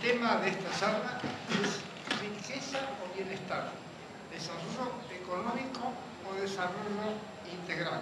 tema de esta charla es riqueza o bienestar, desarrollo económico o desarrollo integral.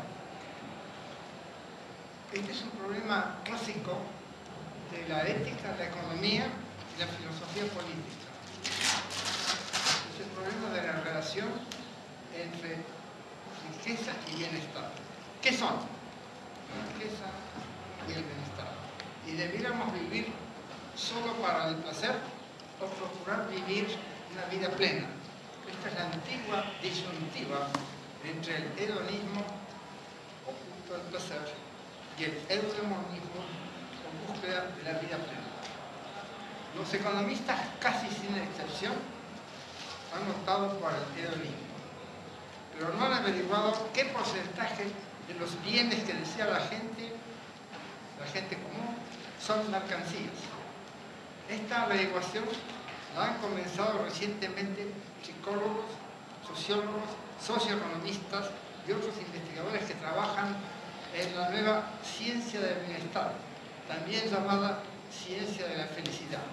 Este es un problema clásico de la ética, la economía y la filosofía política. Es el problema de la relación entre riqueza y bienestar. ¿Qué son? La riqueza y el bienestar. ¿Y debiéramos vivir solo para el placer o procurar vivir una vida plena? Esta es la antigua disyuntiva entre el hedonismo o culto al placer y el eudemonismo o búsqueda de la vida plena. Los economistas, casi sin excepción, han optado por el hedonismo, pero no han averiguado qué porcentaje de los bienes que desea la gente común, son mercancías. Esta averiguación la han comenzado recientemente psicólogos, sociólogos, socioeconomistas y otros investigadores que trabajan en la nueva ciencia del bienestar, también llamada ciencia de la felicidad.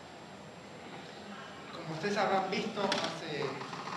Como ustedes habrán visto hace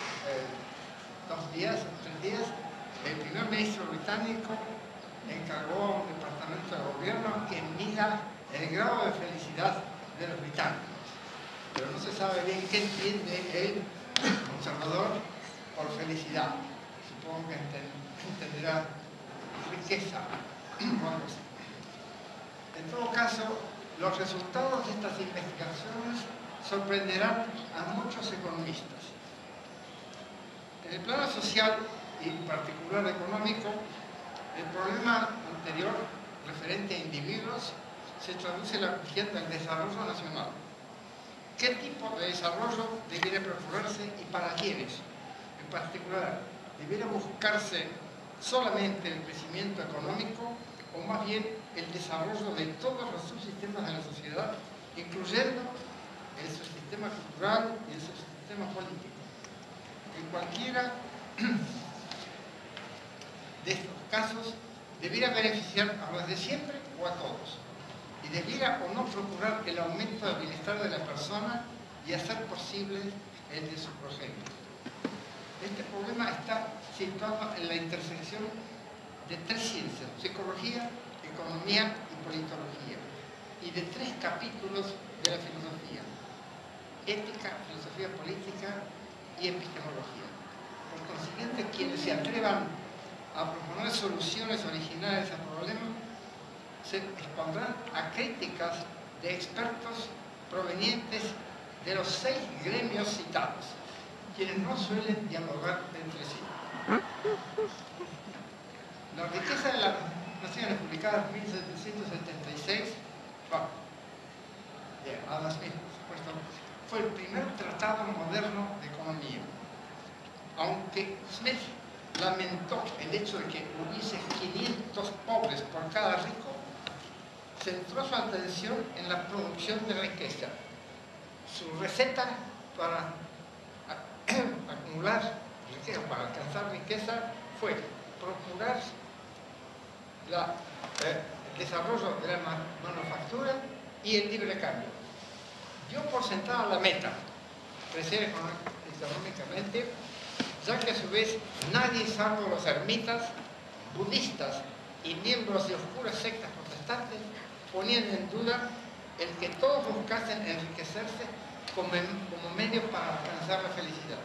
2 días o 3 días, el primer ministro británico encargó a un departamento de gobierno que mida el grado de felicidad de los británicos. Pero no se sabe bien qué entiende el conservador por felicidad. Supongo que entenderá riqueza o algo así. En todo caso, los resultados de estas investigaciones sorprenderán a muchos economistas. En el plano social y en particular económico, el problema anterior, referente a individuos, se traduce en la cuestión del desarrollo nacional. ¿Qué tipo de desarrollo debiera procurarse y para quiénes? En particular, ¿debiera buscarse solamente el crecimiento económico o más bien el desarrollo de todos los subsistemas de la sociedad, incluyendo el subsistema cultural y el subsistema político? En cualquiera de estos casos, debiera beneficiar a los de siempre o a todos, y debiera o no procurar el aumento del bienestar de la persona y hacer posible el de su progenie. Este problema está situado en la intersección de 3 ciencias: psicología, economía y politología, y de 3 capítulos de la filosofía: ética, filosofía política y epistemología. Por consiguiente, quienes se atrevan a proponer soluciones originales al problema se expondrán a críticas de expertos provenientes de los 6 gremios citados, quienes no suelen dialogar entre sí. La riqueza de las Naciones, publicada en 1776, de Adam Smith, por supuesto, fue el primer tratado moderno de economía. Aunque Smith lamentó el hecho de que hubiese 500 pobres por cada rico, centró su atención en la producción de riqueza. Su receta para acumular riqueza, para alcanzar riqueza, fue procurar el desarrollo de la manufactura y el libre cambio. Dio por sentada la meta, crecer económicamente, ya que a su vez nadie, salvo los ermitas, budistas y miembros de oscuras sectas protestantes, ponían en duda el que todos buscasen enriquecerse como medio para alcanzar la felicidad.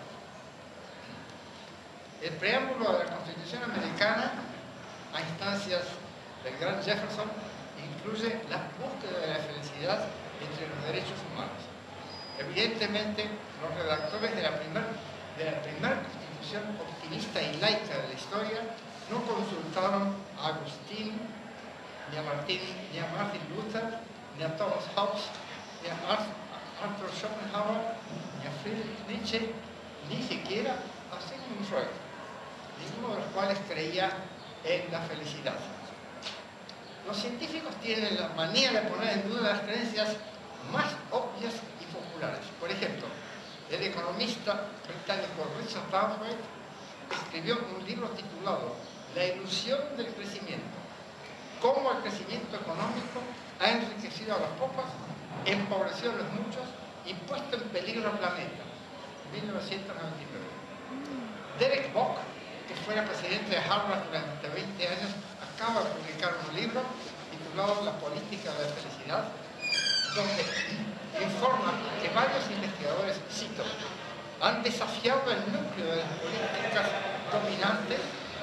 El preámbulo de la Constitución americana, a instancias del gran Jefferson, incluye la búsqueda de la felicidad entre los derechos humanos. Evidentemente, los redactores de la primera Constitución optimista y laica de la historia no consultaron a Agustín, ni a Martin Luther, ni a Thomas Hobbes, ni a Arthur Schopenhauer, ni a Friedrich Nietzsche, ni siquiera a Sigmund Freud, ninguno de los cuales creía en la felicidad. Los científicos tienen la manía de poner en duda las creencias más obvias y populares. Por ejemplo, el economista británico Richard Dawkins escribió un libro titulado La ilusión del crecimiento: cómo el crecimiento económico ha enriquecido a los pocos, empobrecido a los muchos Impuesto en peligro al planeta, 1999. Derek Bock, que fuera presidente de Harvard durante 20 años, acaba de publicar un libro titulado La política de la felicidad, donde informa que varios investigadores, cito, han desafiado el núcleo de las políticas dominantes.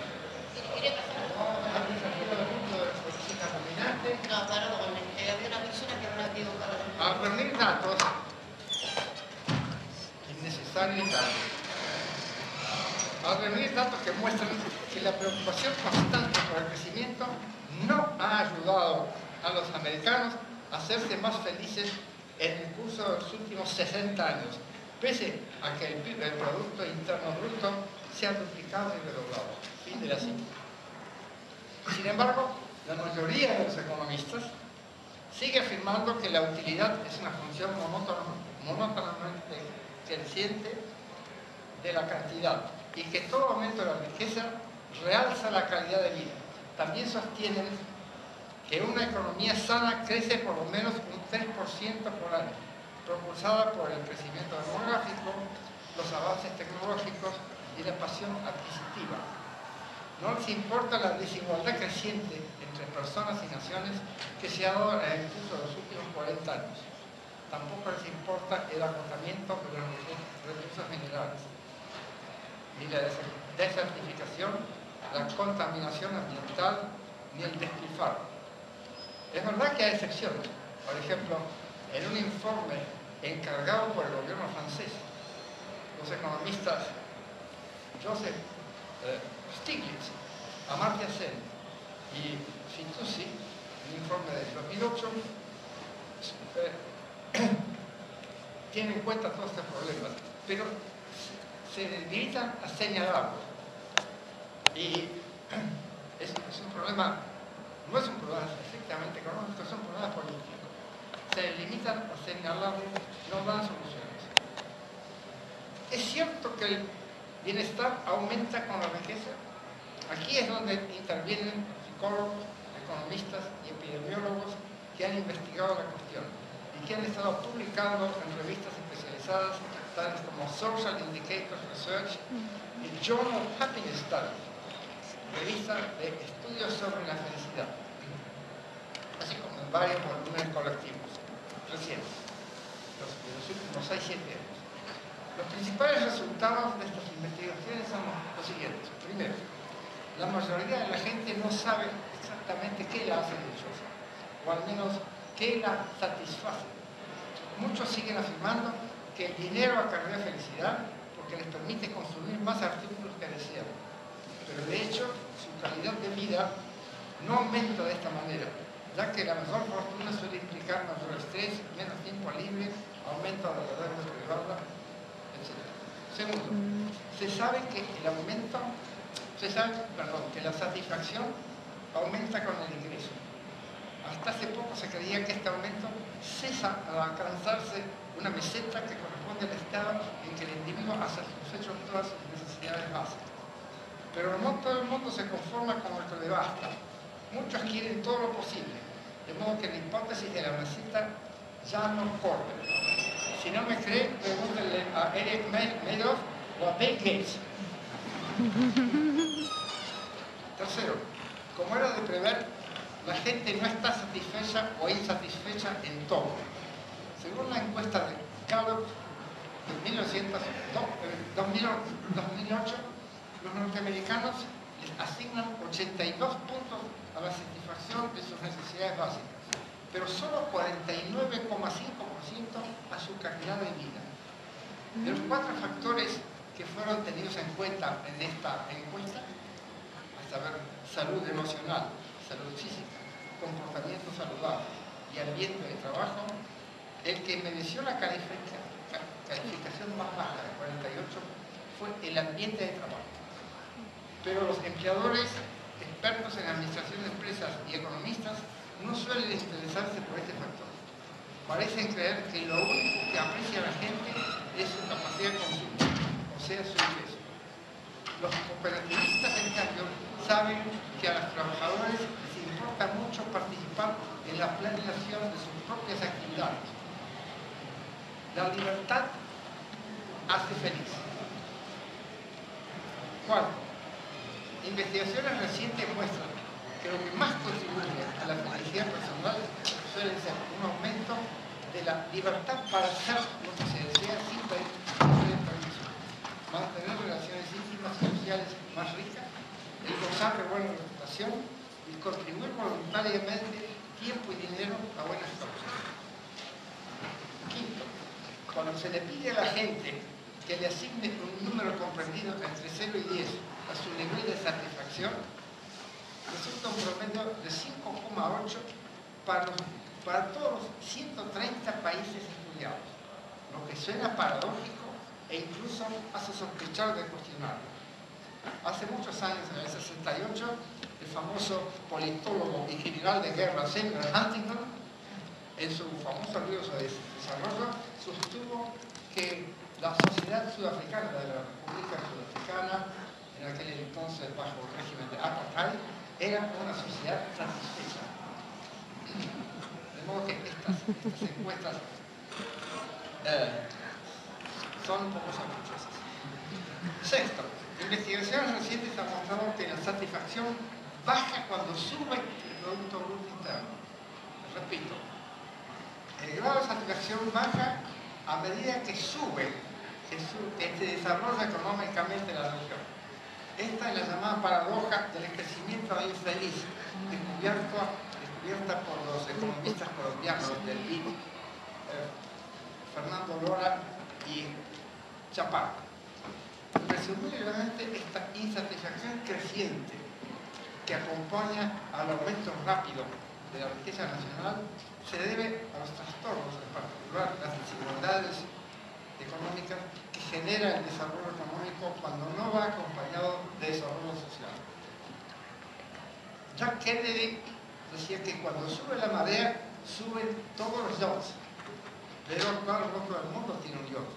Al reunir datos innecesarios y tarde. Al reunir datos que muestran que la preocupación constante por el crecimiento no ha ayudado a los americanos a hacerse más felices en el curso de los últimos 60 años, pese a que el Producto Interno Bruto se ha duplicado y redoblado. Fin de la cita. Sin embargo, la mayoría de los economistas sigue afirmando que la utilidad es una función monótonamente creciente de la cantidad y que todo aumento de la riqueza realza la calidad de vida. También sostienen que una economía sana crece por lo menos un 3% por año, propulsada por el crecimiento demográfico, los avances tecnológicos y la pasión adquisitiva. No les importa la desigualdad creciente entre personas y naciones que se ha dado en el curso de los últimos 40 años. Tampoco les importa el agotamiento de los recursos minerales, ni la desertificación, la contaminación ambiental, ni el despilfarro. Es verdad que hay excepciones. Por ejemplo, en un informe encargado por el gobierno francés, los economistas Joseph Stiglitz, Amartya Sen y Fitoussi, un informe de 2008, tienen en cuenta todos estos problemas, pero se limitan a señalarlos. Y es un problema, no es un problema estrictamente económico, es un problema político. Se limitan a señalarlos, no dan soluciones. ¿Es cierto que el bienestar aumenta con la riqueza? Aquí es donde intervienen psicólogos, economistas y epidemiólogos que han investigado la cuestión y que han estado publicando en revistas especializadas tales como Social Indicators Research y Journal of Happiness Studies, revista de estudios sobre la felicidad, así como en varios volúmenes colectivos recientes, los últimos 6-7 años. Los principales resultados de estas investigaciones son los siguientes. Primero, la mayoría de la gente no sabe exactamente qué la hace dichosa, o al menos qué la satisface. Muchos siguen afirmando que el dinero acarrea felicidad porque les permite consumir más artículos que desean. Pero de hecho, su calidad de vida no aumenta de esta manera, ya que la mejor fortuna suele implicar mayor estrés, menos tiempo libre, aumento de la deuda privada, etc. Segundo, se sabe que la satisfacción aumenta con el ingreso. Hasta hace poco se creía que este aumento cesa al alcanzarse una meseta que corresponde al estado en que el individuo ha satisfecho todas sus necesidades básicas. Pero no todo el mundo se conforma con lo que le basta. Muchos quieren todo lo posible, de modo que la hipótesis de la meseta ya no corre. Si no me cree, pregúntenle a Eric Madoff o a Bill Gates. Tercero, como era de prever, la gente no está satisfecha o insatisfecha en todo. Según la encuesta de Gallup de 2008, los norteamericanos les asignan 82 puntos a la satisfacción de sus necesidades básicas, pero solo 49,5% a su calidad de vida. De los 4 factores que fueron tenidos en cuenta en esta encuesta, a saber, salud emocional, salud física, comportamiento saludable y ambiente de trabajo, el que mereció la calificación más baja de 48 fue el ambiente de trabajo. Pero los empleadores, expertos en administración de empresas y economistas no suelen interesarse por este factor. Parecen creer que lo único que aprecia a la gente es su capacidad de consumo, o sea, su ingreso. Los cooperativistas, en cambio, saben que a los trabajadores les importa mucho participar en la planeación de sus propias actividades. La libertad hace feliz. Cuarto, investigaciones recientes muestran que lo que más contribuye a la felicidad personal suele ser un aumento de la libertad para hacer lo que se desea sin pedir permiso, mantener relaciones íntimas y sociales más ricas, el gozar de buena reputación y contribuir voluntariamente tiempo y dinero a buenas causas. Quinto, cuando se le pide a la gente que le asigne un número comprendido entre 0 y 10 a su nivel de satisfacción, resulta un promedio de 5,8 para todos los 130 países estudiados, lo que suena paradójico e incluso hace sospechar del cuestionario. Hace muchos años, en el 68, el famoso politólogo y general de guerra Samuel Huntington, en su famoso libro sobre desarrollo, sostuvo que la sociedad sudafricana, de la República Sudafricana, en aquel entonces bajo el régimen de apartheid, era una sociedad satisfecha. De modo que estas encuestas son un poco sospechosas. Sexto, investigaciones recientes han mostrado que la satisfacción baja cuando sube el Producto Bruto Interno. Repito, el grado de satisfacción baja a medida que se desarrolla económicamente la región. Esta es la llamada paradoja del crecimiento infeliz, descubierta por los economistas colombianos del BID, Fernando Lora y Chaparro. Presumiblemente, esta insatisfacción creciente que acompaña al aumento rápido de la riqueza nacional se debe a los trastornos, en particular las desigualdades económicas que genera el desarrollo económico cuando no va acompañado de desarrollo social. Jack Kennedy decía que cuando sube la marea, suben todos los yachts, pero claro, no todo el mundo tiene un yacht.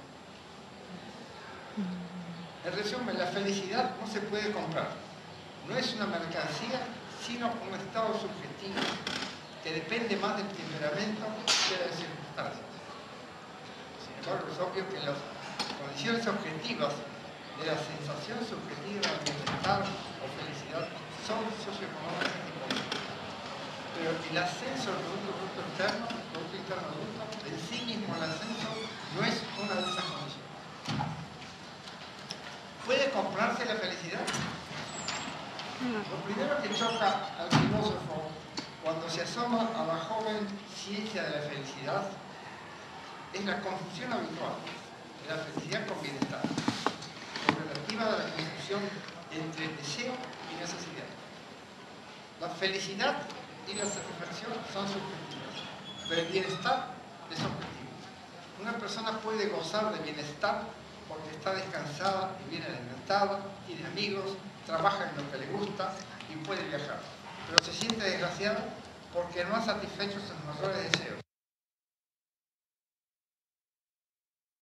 En resumen, la felicidad no se puede comprar. No es una mercancía, sino un estado subjetivo que depende más del temperamento que de las circunstancias. Sin embargo, es obvio que las condiciones objetivas de la sensación subjetiva de bienestar o felicidad son socioeconómicas y políticas. Pero el ascenso del Producto Interno Bruto, en sí mismo el ascenso, no es una de esas condiciones. ¿Puede comprarse la felicidad? Lo primero que choca al filósofo cuando se asoma a la joven ciencia de la felicidad es la confusión habitual de la felicidad con bienestar, relativa a la confusión entre deseo y necesidad. La felicidad y la satisfacción son subjetivas, pero el bienestar es objetivo. Una persona puede gozar de bienestar porque está descansada y bien alimentada, tiene amigos, trabaja en lo que le gusta y puede viajar. Pero se siente desgraciada porque no ha satisfecho sus mayores deseos,